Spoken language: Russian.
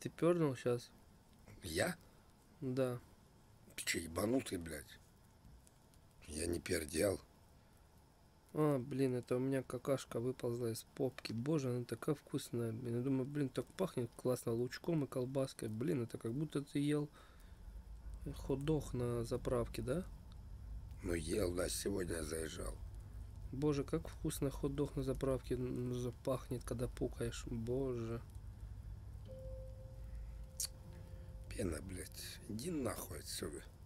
Ты пернул сейчас? Я? Да. Ты че, ебанутый, блядь? Я не пердел. А, блин, это у меня какашка выползла из попки. Боже, она такая вкусная. Блин, я думаю, блин, так пахнет классно лучком и колбаской. Блин, это как будто ты ел хот-дог на заправке, да? Ну, ел, да, сегодня заезжал. Боже, как вкусно хот-дог на заправке пахнет, когда пукаешь. Боже. Пена, блядь. Иди нахуй отсюда.